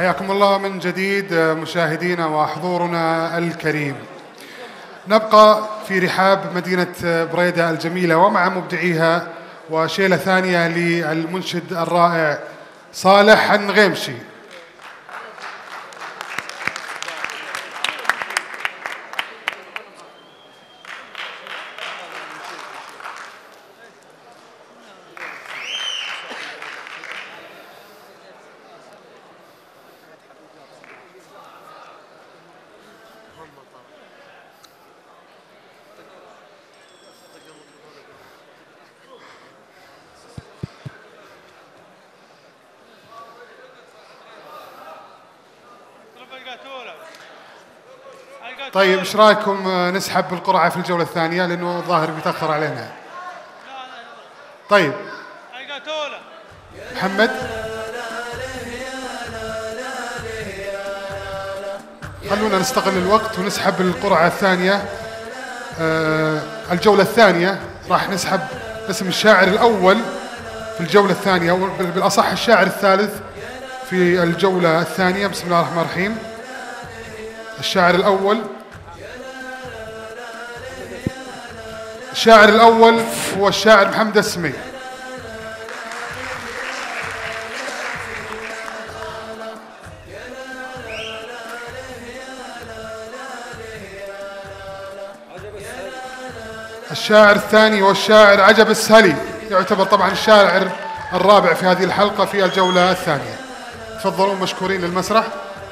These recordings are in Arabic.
حياكم الله من جديد مشاهدينا وحضورنا الكريم. نبقى في رحاب مدينة بريدة الجميلة ومع مبدعيها وشيلة ثانية للمنشد الرائع صالح النغيمشي. طيب ايش رايكم نسحب القرعه في الجوله الثانيه لانه الظاهر بيتاخر علينا. طيب محمد خلونا نستغل الوقت ونسحب القرعه الثانيه. الجوله الثانيه راح نسحب اسم الشاعر الاول في الجوله الثانيه، او بالاصح الشاعر الثالث في الجوله الثانيه. بسم الله الرحمن الرحيم. الشاعر الأول هو الشاعر محمد السمي. الشاعر الثاني هو الشاعر عجب السهلي، يعتبر طبعا الشاعر الرابع في هذه الحلقة في الجولة الثانية. تفضلون مشكورين للمسرح.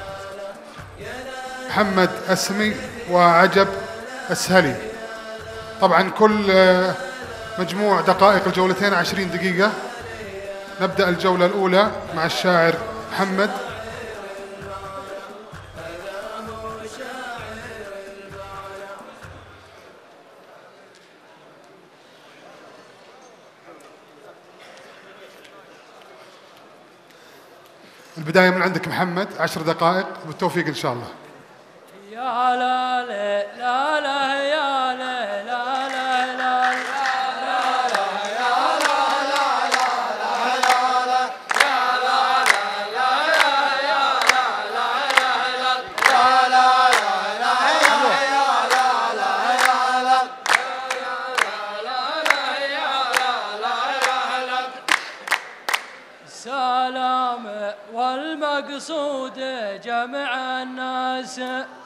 محمد السمي وعجب السهلي. طبعا كل مجموع دقائق الجولتين 20 دقيقة. نبدأ الجولة الأولى مع الشاعر محمد. البداية من عندك محمد، 10 دقائق، بالتوفيق إن شاء الله. يا لا لا لا لا يا لا لا لا لا السلام والمقصود جمع الناس،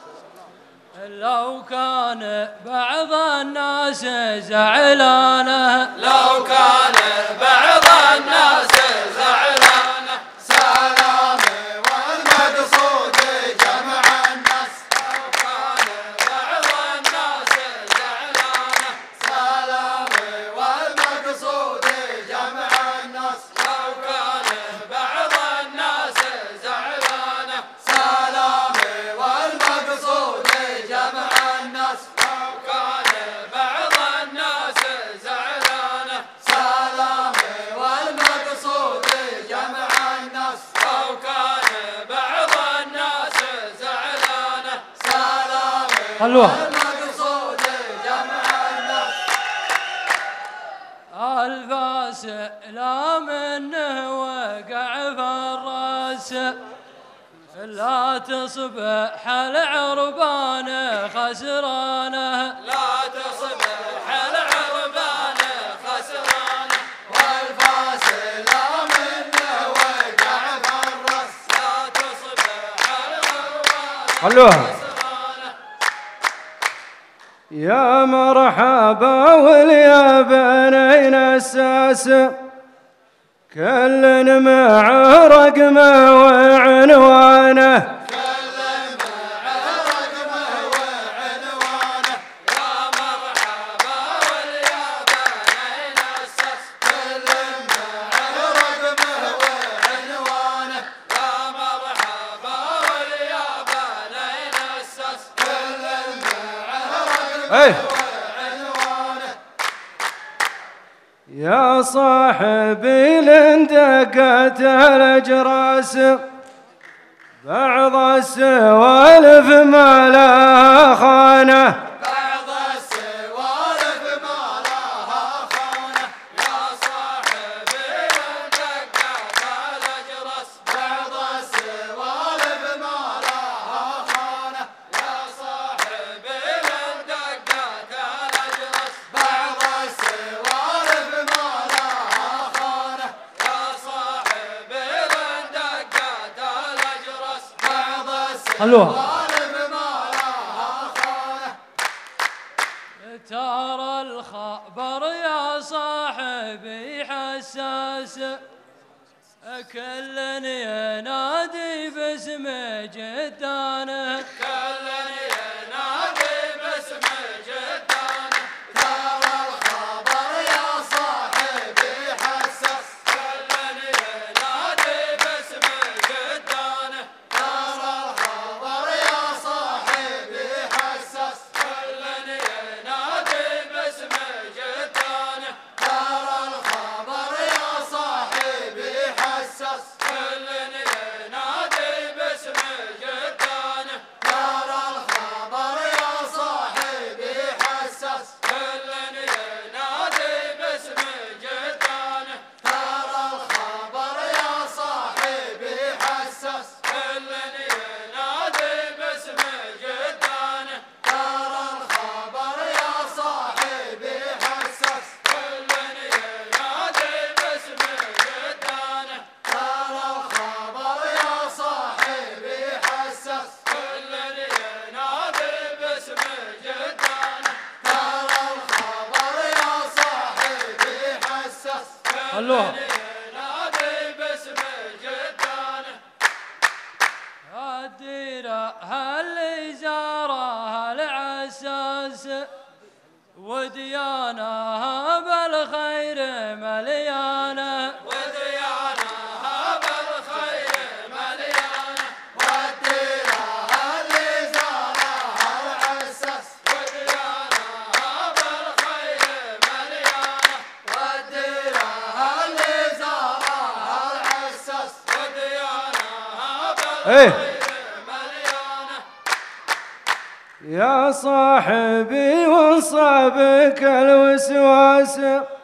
لو كان بعض الناس زعلانه، لو كان بعض الناس زعلانه، سلامي والمقصود جمع الناس، لو كان بعض الناس زعلانه، سلامي والمقصود جمع الناس، لو كان بعض الناس زعلانه، سلامي والمقصود جمع الناس، لو كان بعض الناس زعلانه، سلامي والمقصود جمع الناس، لو كان بعض الناس زعلانه، سلامي والمقصود جمع الناس. الفاس لا منه وقع في الراس، لا تصبح العربان خسرانه، لا تصبح العربان خسرانه، والفاس لا منه وقع في الراس، لا تصبح العربان خسرانه. يا مرحبا واليا بنين الساس، كل مع رقمه وعنوانه، كل مع رقمه وعنوانه، يا مرحبا واليا بنين الساس، كل مع رقمه وعنوانه، يا مرحبا واليا بنين الساس، كل مع رقمه وعنوانه. يا صاحبي لندقت الأجراس، بعض السوالف ما لها خانة، بعض السوالف ما لها خانة، يا صاحبي لندقت الأجراس، بعض السوالف خلوها. ترى الخبر يا صاحبي حساس، كل ينادي باسم جدانه، كل ينادي باسم جدانه. ترى الخبر يا صاحبي حساس، كل ينادي باسم جدانه. ترى الخبر يا صاحبي حساس، كل ينادي باسم جدانه. ترى الخبر يا صاحبي حساس، كل ينادي باسم جدانه. ترى الخبر يا صاحبي حساس، كل ينادي باسم جدانه. ترى الخبر يا صاحبي حساس، كل ينادي باسم جدانه. ترى الخبر يا صاحبي حساس، كل ينادي باسم جدانه. ترى الخبر يا صاحبي حساس، كل ينادي باسم جدانه. ترى الخبر يا صاحبي حساس، كل ينادي باسم جدانه. الديرة اللي زارها العساس، وديانها بالخير مليانه، وديانها بالخير مليانه. والديرة اللي زارها العساس، وديانها بالخير مليانه. والديرة اللي زارها العساس، وديانها بالخير مليانه. يا صاحبي وانصابك الوسواس،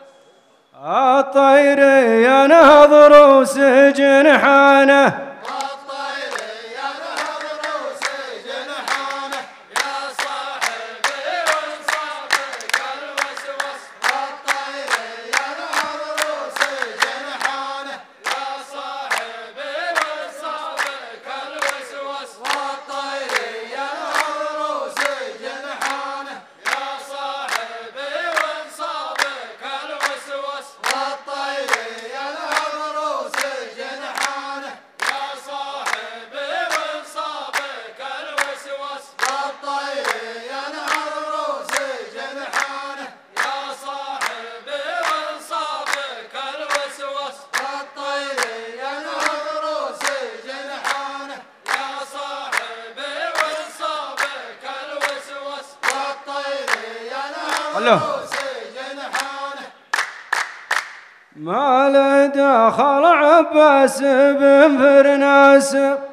الطير ينهض روس جنحانه، الطير ينهض روس جنحانه. يا صاحبي وانصابك الوسواس، الطير ينهض روس جنحانه. يا صاحبي وانصابك الوسواس، الطير ينهض روس جنحانه. يا صاحبي وانصابك الوسواس، الطير ينهض روس جنحانه. يا صاحبي وانصابك الوسواس، الطير ينهض روس جنحانه. يا صاحبي وانصابك الوسواس، الطير ينهض روس جنحانه. يا صاحبي وانصابك الوسواس، الطير ينهض روس جنحانه. ما له دخل عباس بن فرناس،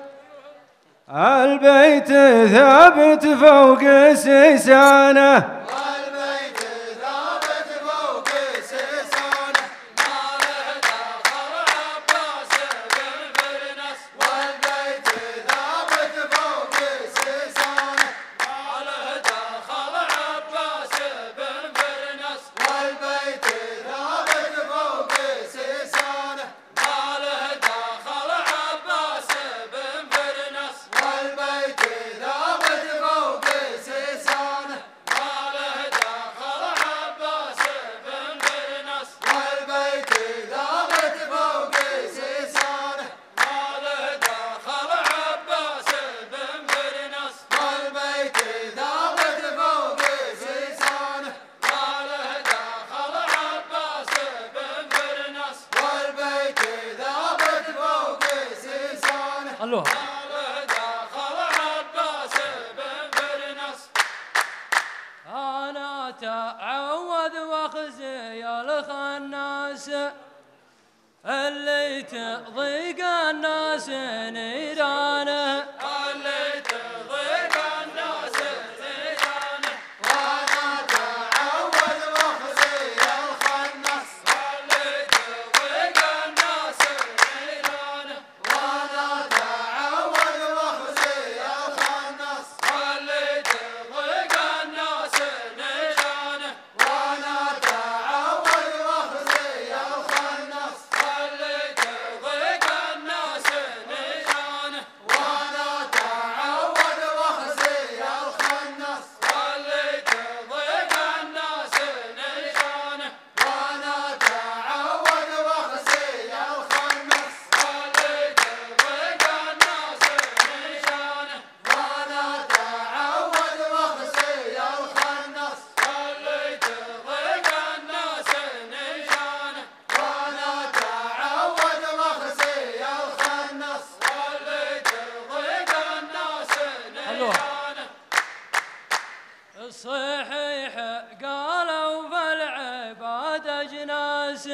البيت ثابت فوق سيسانه، البيت ثابت فوق سيسانه. ما له دخل عباس بن فرناس، والبيت ثابت فوق سيسانه. ما له دخل عباس بن فرناس، والبيت ثابت فوق سيسانه. ما له دخل عباس بن فرناس، والبيت ثابت فوق سيسانه. ما له دخل عباس بن فرناس، والبيت ثابت فوق سيسانه. ما له دخل عباس بن فرناس، والبيت ثابت فوق سيسانه. ما له دخل عباس بن فرناس، والبيت ثابت فوق سيسانه. خلوها. ما له دخل عباس بن فرناس. أنا تعود واخزي الخناس، اللي تضيق الناس نيرانه، اللي تضيق الناس نيرانه. وانا تعود واخزي الخناس، اللي تضيق الناس نيرانه. وانا تعود واخزي الخناس، اللي تضيق الناس نيرانه. وانا تعود واخزي الخناس، اللي تضيق الناس نيرانه. بعد أجناس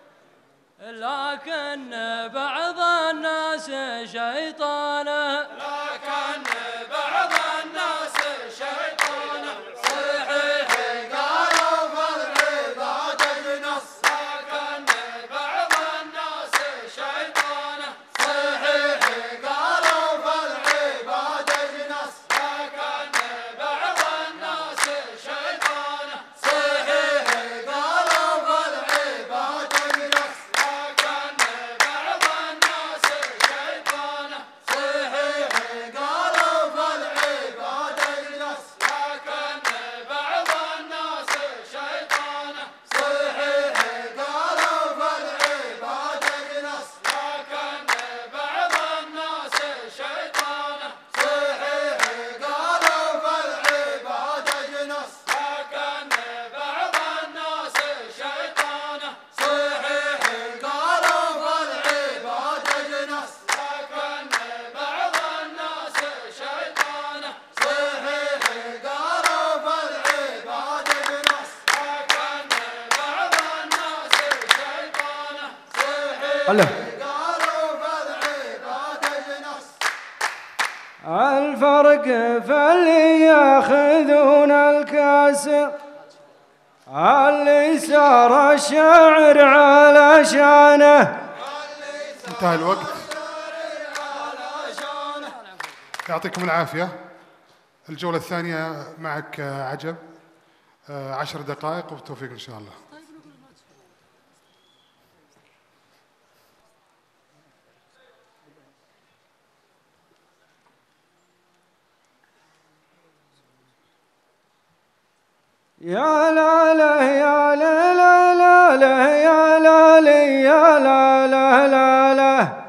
لكن بعض الناس شيطانه لكن بعض الناس شيطانه صحيح قالوا فالعباد اجنس لكن بعض الناس شيطانه صحيح قالوا فالعباد اجنس لكن بعض الناس شيطانه صحيح قالوا فالعباد اجنس لكن بعض الناس شيطانه صحيح قالوا فالعباد اجنس لكن بعض الناس شيطانه صحيح قالوا فالعباد اجنس لكن بعض الناس شيطانه صحيح قالوا فالعباد اجنس لكن بعض الناس شيطانه صحيح قالوا فالعباد اجنس لكن بعض الناس شيطانه صحيح قالوا فالعباد اجنس لكن بعض الناس شيطانه صحيح الله. قالوا فالعباد اجنس. الفرق في اللي ياخذون الكاس اللي صار الشاعر على شانه. انتهى الوقت. يعطيكم العافية. الجولة الثانية معك عجب 10 دقائق وبالتوفيق إن شاء الله. يا لا لا يا لا لا لا لا يا لا لا يا لا لا لا لا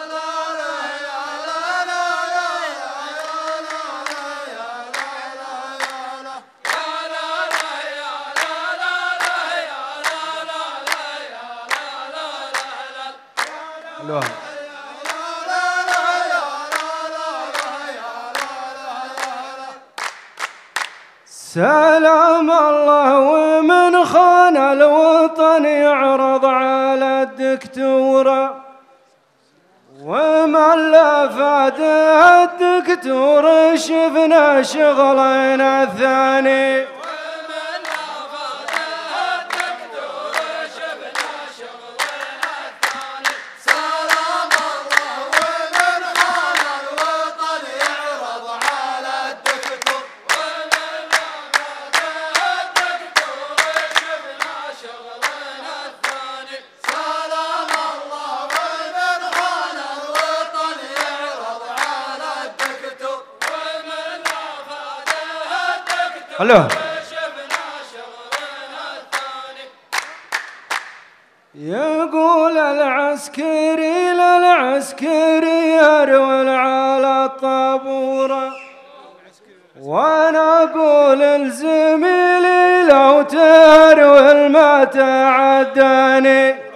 سلام الله ومن خان الوطن يعرض على الدكتورة ومن لا فاده الدكتور شفنا شغلنا الثاني. الو يقول العسكري للعسكري يرول على الطابورة وانا اقول لزميلي لو ترول ما تعداني.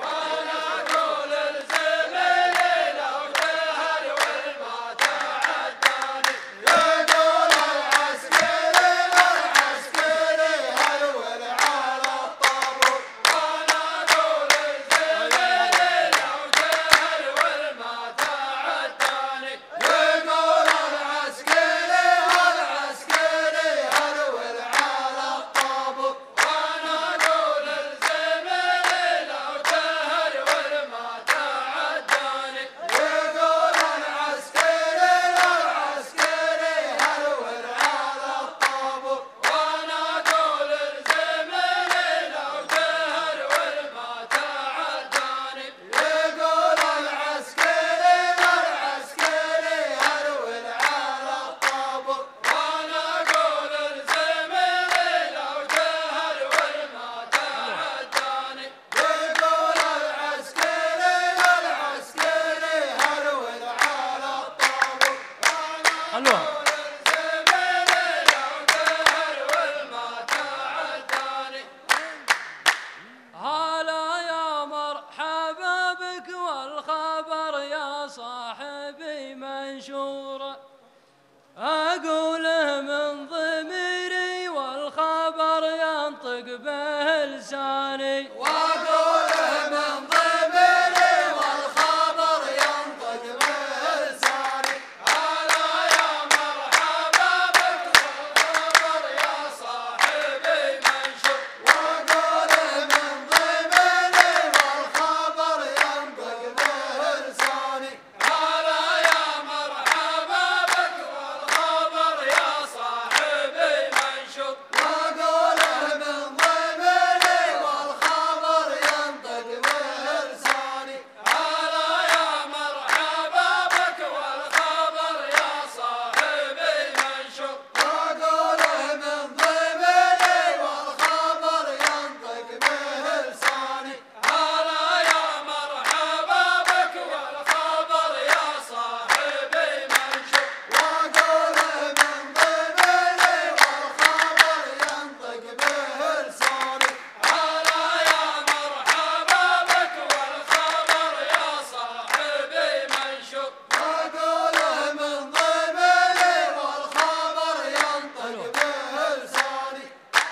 ثاني وأقوله من ضميري والخبر ينطق بلساني هلا يا مرحبا بك والخبر يا صاحبي منشور وأقوله من ضميري والخبر ينطق بلساني هلا يا مرحبا بك والخبر يا صاحبي منشور وأقوله من ضميري والخبر ينطق بلساني هلا يا مرحبا بك والخبر يا صاحبي منشور وأقوله من ضميري والخبر ينطق بلساني هلا يا مرحبا بك والخبر يا صاحبي منشور وأقوله من ضميري والخبر ينطق بلساني هلا يا مرحبا بك والخبر يا صاحبي منشور وأقوله من ضميري والخبر ينطق بلساني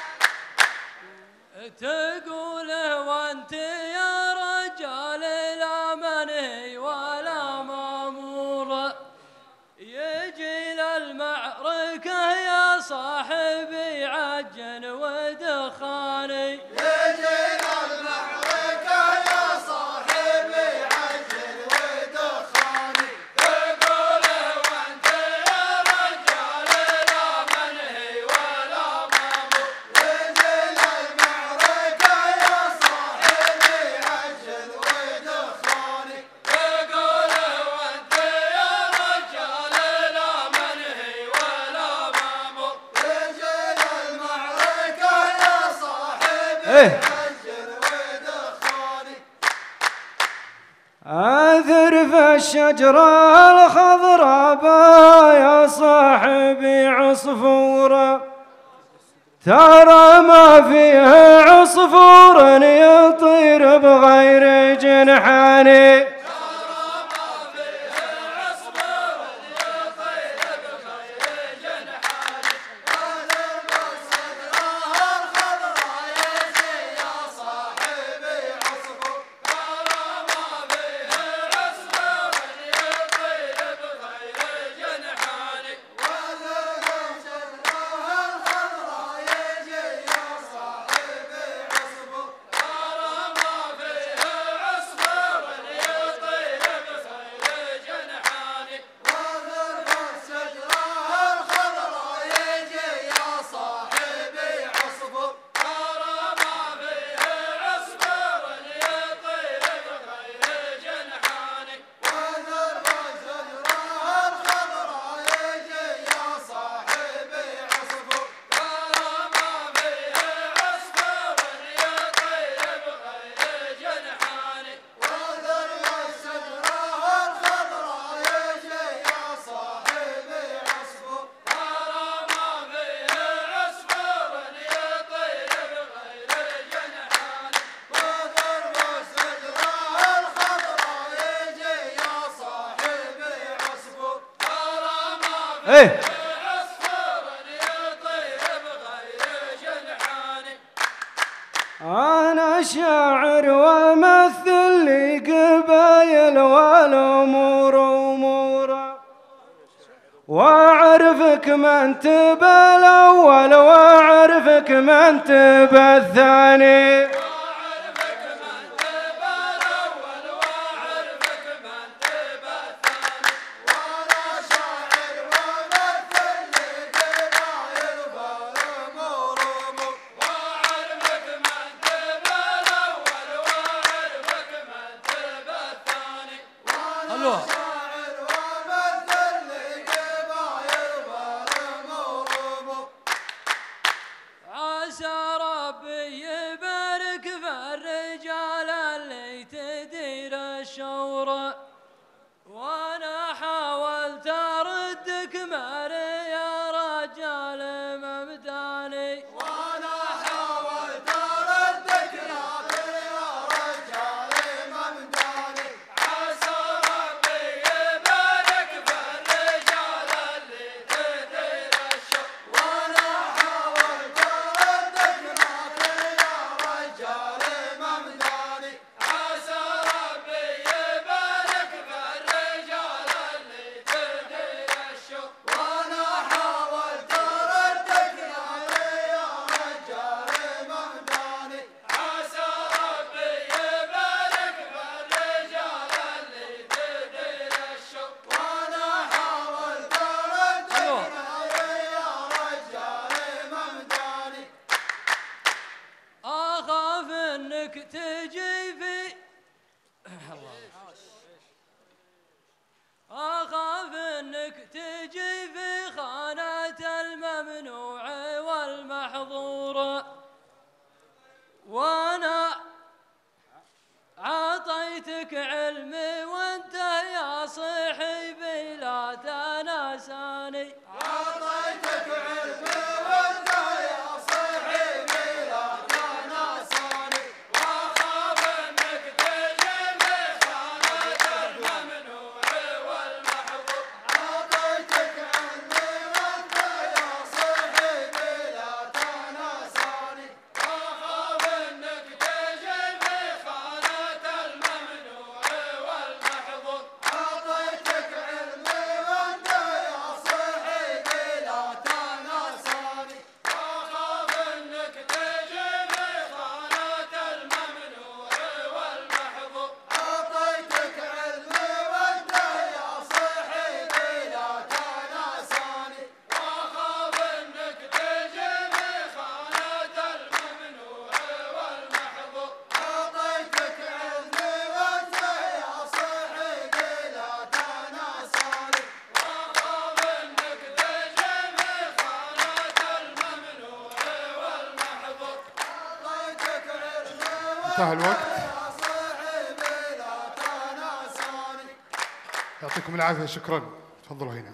تقوله وانت يا رجال لا منهي ولا مامور يجي للمعركة يا صاحبي عجن ودخاني يجينا المعركة يا صاحبي عجل ودخاني تقوله وانت يا رجال لا منهي ولا مامور يجينا المعركة يا صاحبي عجل ودخاني تقوله وانت يا رجال لا منهي ولا مامور يجينا المعركة يا صاحبي إيه. عجل ودخاني آثر في الشجرة الخضراء يا صاحبي عصفورة ترى ما فيها عصفور يطير بغير جنحاني إيه. أنا شاعر وأمثل لي قبايل والأمور أمورا وأعرفك من تبى الأول وأعرفك من تبى الثاني الله عسى ربي يبارك انك تجي في أخاف إنك تجي في خانة الممنوع والمحظور، وأنا عطيتك علمي وأنت يا صاحبي لا تنساني. عطيتك علمي وانت يا صاحبي لا تنساني، واخاف انك تجي في خانة الممنوع والمحظور. عطيتك علمي وانت يا صاحبي لا تنساني، واخاف انك تجي في خانة الممنوع والمحظور. عطيتك علمي وانت يا صاحبي لا تنساني، واخاف انك تجي في خانة الممنوع والمحظور. عطيتك علمي وانت يا صاحبي لا تنساني، واخاف انك تجي في خانة الممنوع والمحظور. عطيتك علمي وانت يا صاحبي لا تنساني، واخاف انك تجي في خانة الممنوع والمحظور. عطيتك علمي انتهى الوقت. يا صاحبي لا تنساني. يعطيكم العافية، شكرا. تفضلوا هنا.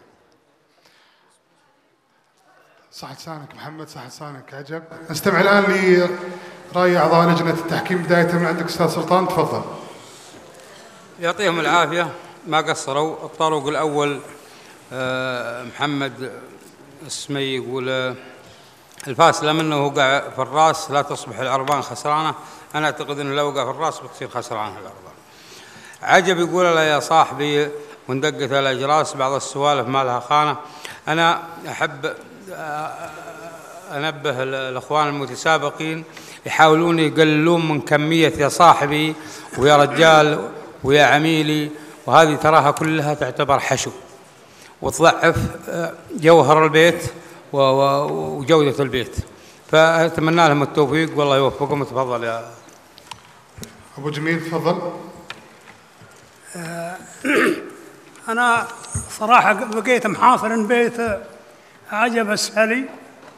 صح لسانك محمد، صح لسانك عجب. نستمع الآن لرأي أعضاء لجنة التحكيم، بداية من عندك أستاذ سلطان، تفضل. يعطيهم العافية، ما قصروا. الطروق الأول محمد السمي يقول الفاصلة منه وقع في الراس لا تصبح العربان خسرانة. أنا أعتقد أنه لو وقع في الراس بتصير خسرانة العربان. عجب يقول له يا صاحبي وندقت الأجراس بعض السوالف ما لها خانة. أنا أحب أنبه الأخوان المتسابقين يحاولون يقللون من كمية يا صاحبي ويا رجال ويا عميلي، وهذه تراها كلها تعتبر حشو وتضعف جوهر البيت وجودة البيت. فأتمنى لهم التوفيق والله يوفقهم. تفضل يا أبو جميل، تفضل. أنا صراحة بقيت محاصر بيت عجب السالي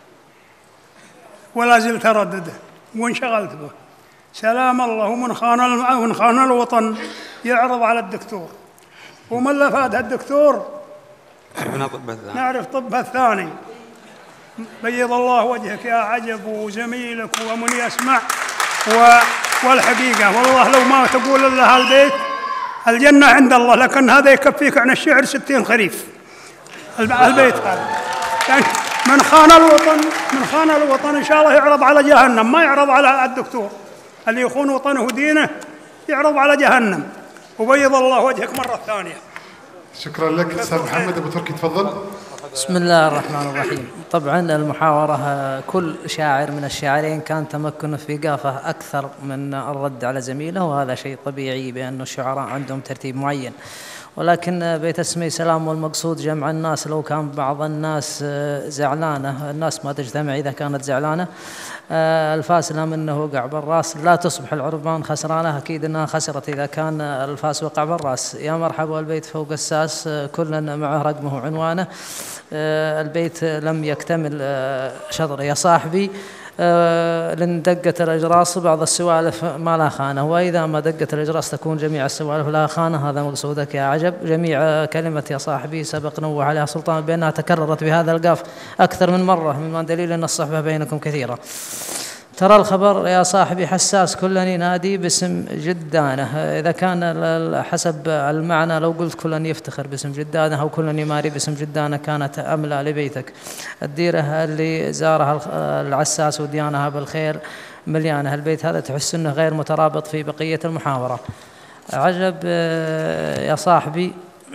ولا زلت أردده وانشغلت به. سلام الله، ومن خان الوطن يعرض على الدكتور، ومن اللي فاتها الدكتور نعرف طبها الثاني. بيض الله وجهك يا عجب وزميلك ومن يسمع. والحقيقة والله لو ما تقول إلا هالبيت الجنة عند الله، لكن هذا يكفيك عن الشعر 60 خريف. البيت هذا يعني من خان الوطن إن شاء الله يعرض على جهنم، ما يعرض على الدكتور. اللي يخون وطنه ودينه يعرض على جهنم. وبيض الله وجهك مرة ثانية. شكرا لك أستاذ محمد. أبو تركي، تفضل. بسم الله الرحمن الرحيم. طبعا المحاورة كل شاعر من الشاعرين كان تمكنه في قافة أكثر من الرد على زميله، وهذا شيء طبيعي بأن الشعراء عندهم ترتيب معين. ولكن بيت اسمي سلام والمقصود جمع الناس. لو كان بعض الناس زعلانة، الناس ما تجتمع إذا كانت زعلانة. الفاس منه وقع بالراس لا تصبح العربان خسرانة. أكيد أنها خسرت إذا كان الفاس وقع بالراس. يا مرحبا البيت فوق الساس كلنا معه رقمه وعنوانه. البيت لم يكتمل شطر يا صاحبي، لأن دقت الأجراس بعض السوالف ما لها خانة، وإذا ما دقت الأجراس تكون جميع السوالف لها خانة. هذا مقصودك يا عجب. جميع كلمة يا صاحبي سبق نوه عليها سلطان بأنها تكررت بهذا القاف أكثر من مرة، مما دليل أن الصحبة بينكم كثيرة. ترى الخبر يا صاحبي حساس كلا ينادي باسم جدانه. إذا كان حسب المعنى لو قلت كلا يفتخر باسم جدانه أو كلا يماري باسم جدانه كانت أملى لبيتك. الديرة اللي زارها العساس وديانها بالخير مليانة. البيت هذا تحس أنه غير مترابط في بقية المحاورة. عجب يا صاحبي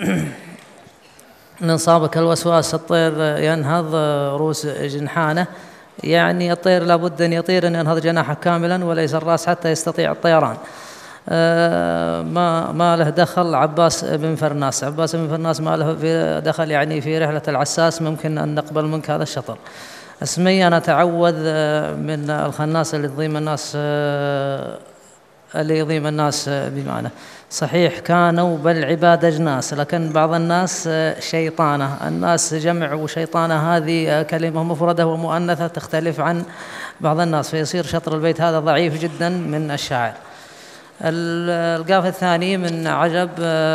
من صابك الوسواس الطير ينهض روس جنحانه. يعني الطير لابد أن يطير أن ينهض جناحه كاملا وليس الرأس حتى يستطيع الطيران. ما له دخل عباس بن فرناس. عباس بن فرناس ما له دخل يعني في رحلة العساس. ممكن أن نقبل منك هذا الشطر. اسمي أنا أتعوذ من الخناس اللي تضيم الناس ليضيم الناس بمعنى صحيح كانوا بل عباد أجناس، لكن بعض الناس شيطانة. الناس جمع، وشيطانة هذه كلمة مفردة ومؤنثة تختلف عن بعض الناس، فيصير شطر البيت هذا ضعيف جدا من الشاعر. القاف الثاني من عجب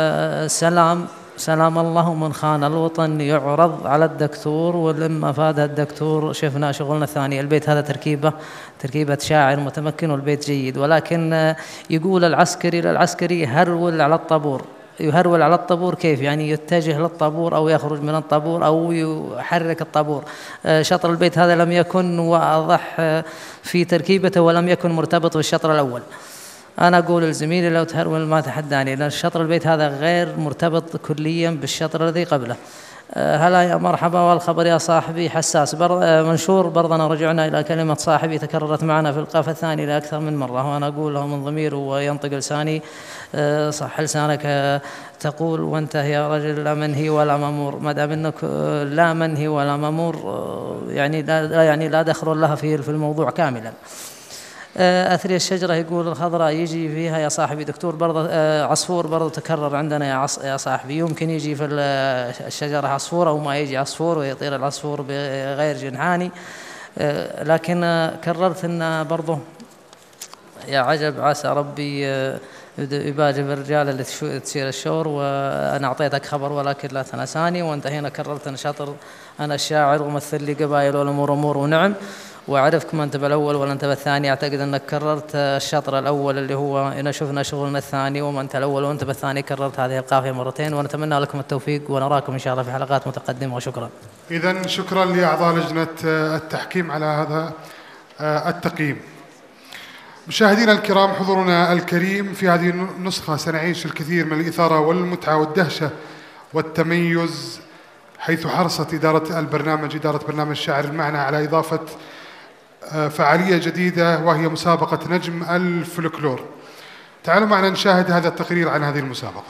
سلام الله من خان الوطن يعرض على الدكتور، ولما فاد الدكتور شفنا شغلنا الثاني. البيت هذا تركيبة شاعر متمكن، والبيت جيد، ولكن يقول العسكري للعسكري هرول على الطابور. يهرول على الطابور كيف؟ يعني يتجه للطابور أو يخرج من الطابور أو يحرك الطابور. شطر البيت هذا لم يكن واضح في تركيبته، ولم يكن مرتبط بالشطر الأول. أنا أقول لزميلي لو تهرول ما تحداني، لأن شطر البيت هذا غير مرتبط كليا بالشطر الذي قبله. هلا يا مرحبا والخبر يا صاحبي حساس منشور. برضنا رجعنا إلى كلمة صاحبي تكررت معنا في القاف الثاني لأكثر من مرة، وأنا أقولها من ضمير وينطق لساني. صح لسانك تقول وانتهي يا رجل لا منهي ولا ممور. ما دام انك لا منهي ولا ممور يعني لا دخل لها في الموضوع كاملا. أثري الشجرة يقول الخضراء يجي فيها يا صاحبي دكتور. برضه عصفور برضه تكرر عندنا يا صاحبي. يمكن يجي في الشجرة عصفور أو ما يجي عصفور ويطير العصفور بغير جنحاني. لكن كررت أن برضه يا عجب عسى ربي يباجب الرجال اللي تسير الشور، وأنا أعطيتك خبر ولكن لا تنساني. وانتهينا كررت أن شاطر أنا الشاعر ومثل لي قبائل والأمور أمور ونعم، وعرفك ما أنت بالأول ولا أنت بالثاني. أعتقد أنك كررت الشطر الأول اللي هو إن شفنا شغلنا الثاني، وما أنت الأول وأنت بالثاني. كررت هذه القافية مرتين، ونتمنى لكم التوفيق ونراكم إن شاء الله في حلقات متقدمة، وشكرا. إذن شكرا لأعضاء لجنة التحكيم على هذا التقييم. مشاهدينا الكرام، حضورنا الكريم، في هذه النسخة سنعيش الكثير من الإثارة والمتعة والدهشة والتميز، حيث حرصت إدارة برنامج شاعر المعنى على إضافة فعالية جديدة، وهي مسابقة نجم الفلكلور. تعالوا معنا نشاهد هذا التقرير عن هذه المسابقة.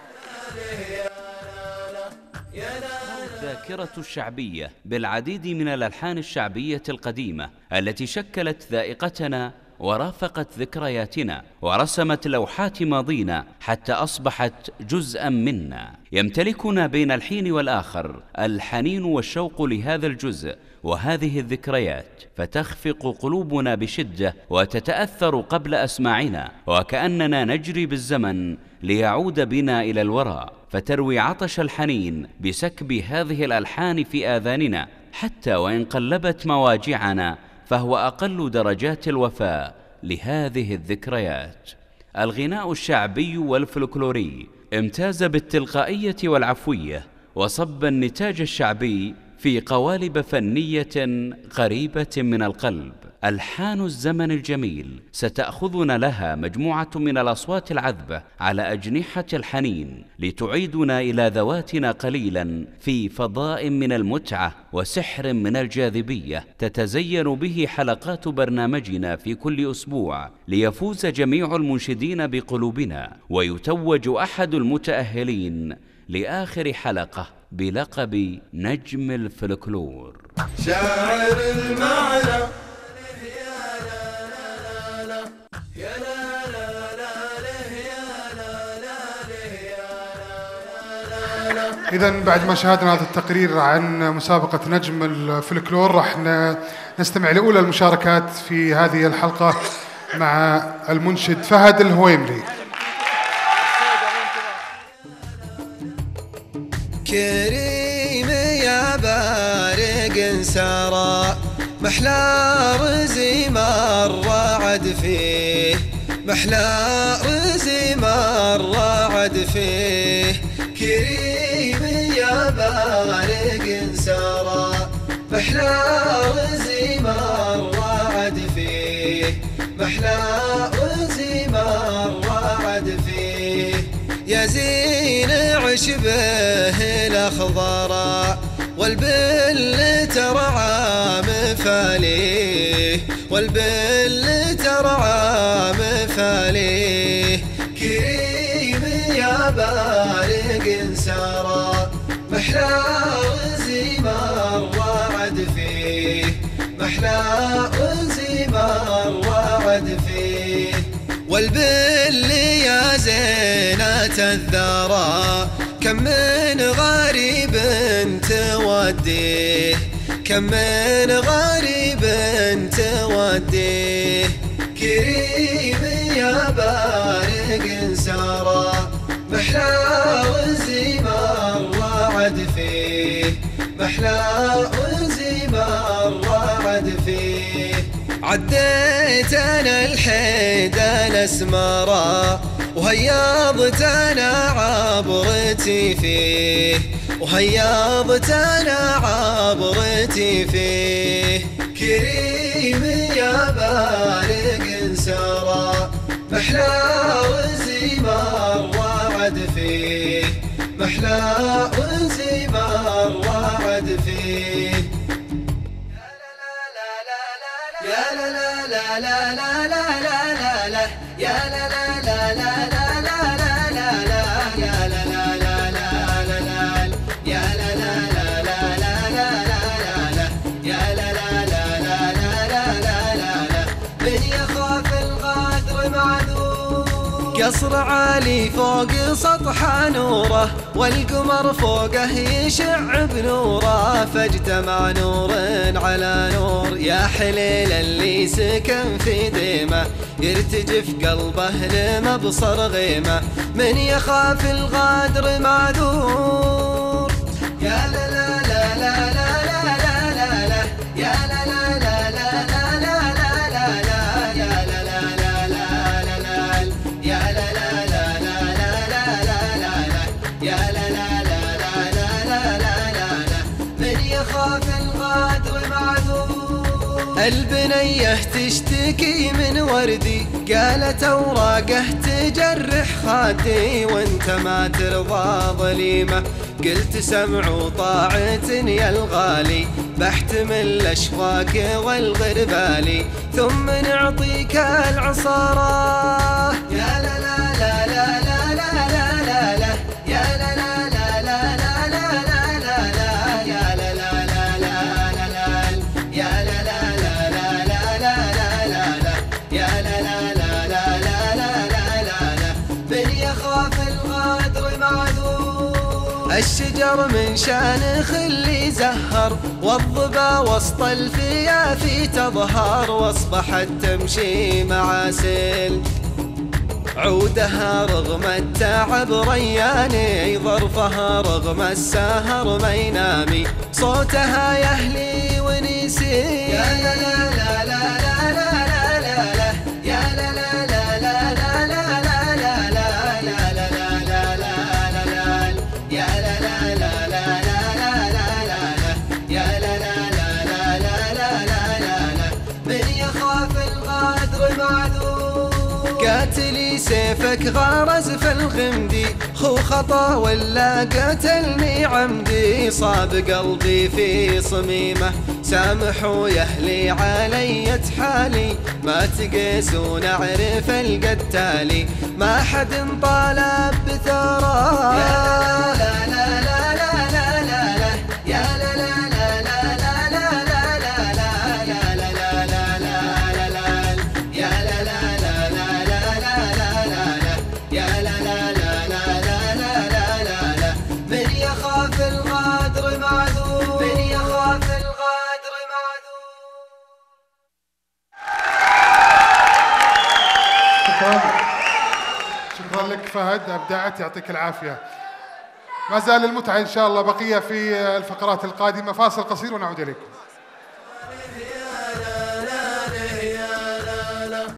الذاكرة الشعبية بالعديد من الألحان الشعبية القديمة التي شكلت ذائقتنا ورافقت ذكرياتنا ورسمت لوحات ماضينا حتى أصبحت جزءا منا. يمتلكنا بين الحين والآخر الحنين والشوق لهذا الجزء وهذه الذكريات، فتخفق قلوبنا بشدة وتتأثر قبل أسماعنا، وكأننا نجري بالزمن ليعود بنا إلى الوراء، فتروي عطش الحنين بسكب هذه الألحان في آذاننا، حتى وإن قلبت مواجعنا فهو أقل درجات الوفاء لهذه الذكريات. الغناء الشعبي والفلكلوري امتاز بالتلقائية والعفوية، وصب النتاج الشعبي في قوالب فنية قريبة من القلب. ألحان الزمن الجميل ستأخذنا لها مجموعة من الأصوات العذبة على أجنحة الحنين، لتعيدنا إلى ذواتنا قليلا في فضاء من المتعة وسحر من الجاذبية، تتزين به حلقات برنامجنا في كل أسبوع، ليفوز جميع المنشدين بقلوبنا، ويتوج أحد المتأهلين لآخر حلقة بلقب نجم الفلكلور. شاعر المعنى إذن بعد ما شاهدنا هذا التقرير عن مسابقة نجم الفلكلور، راح نستمع لأولى المشاركات في هذه الحلقة مع المنشد فهد الهويمري. كريم يا بارق سارى، محلى رزي مرة عد فيه، محلى رزي مرة عد فيه. كريم يا بارق سارى، محلى رزي مرة عد فيه، محلى رزي مرة عد فيه. يا زين عشبه الأخضر والبل ترعى مفاليه، والبل ترعى مفاليه. كريم يا بارق سارى، محلى رزي مرة عد فيه، محلى رزي مرة عد فيه. والبل يا زينة الذرى كم من غريب توديه كم من غريب توديه كريم يا بارق سارى محلى وزي مرة عد فيه محلى وزي مرة عد فيه عديت انا الحيد الاسمرا وهيضت انا عبرتي فيه وهيضت انا عبرتي فيه كريم يا بارق سارى محلى وزي مرة عد فيه محلى وزي مرة عد فيه يا لا لا لا لا لا لا لا لا يا لا لا لا لا لا لا لا لا يا لا لا لا لا لا يا لا لا لا لا لا لا لا يا لا لا لا لا لا لا لا من يخاف الغدر معذور قصر عالي فوق سطح نوره والقمر فوقه يشع بنوره فاجتمع نور على نور يا حليل اللي سكن في ديمه يرتجف قلبه لمبصر غيمه من يخاف الغدر معذور يا لا لا لا لا لا لا لا لا يا لا لا لا لا لا لا لا لا يا لا لا لا لا لا يا لا لا لا لا لا لا لا يا لا لا لا لا لا لا لا من يخاف الغدر معذور البنية تشتكي من وردي قالت اوراقه تجرح خدي وانت ما ترضى ظليمه قلت سمع وطاعة يا الغالي بحتمل الاشواق والغربالي ثم نعطيك العصارة يا لا لا لا لا لا لا لا لا يا لا لا لا لا لا لا لا لا يا لا لا لا لا لا يا لا لا لا لا لا لا لا يا لا لا لا لا لا لا لا من يخاف الغدر معذور الشجر من شانخ اللي زهر والظبا وسط الفيافي تظهر واصبحت تمشي مع سيل عودها رغم التعب رياني ظرفها رغم السهر ما ينامي صوتها يهلي ونسي يا لا لا لا لا لا لا لا يا لا لا لا لا لا لا لا لا يا لا لا لا لا لا يا لا لا لا لا لا لا يا لا لا لا لا لا لا لا من يخاف الغدر معذور قاتلي سيفك غرز في الغمدي خو خطا ولا قتلني عمدي صاب قلبي في صميمه سامحوا يهلي علي حالي ما تقيسون اعرف القتالي ما حد طالب بثرى يا لا لا لا لا لا لا لا يا لا لا لا لا لا لا لا لا يا لا لا لا لا لا يا لا لا لا لا لا لا يا لا لا لا لا لا لا لا من يخاف الغدر معذور من يخاف الغدر معذور شكرا لك فهد، أبدعت، يعطيك العافية. ما زال المتعة إن شاء الله بقية في الفقرات القادمة. فاصل قصير ونعود إليكم.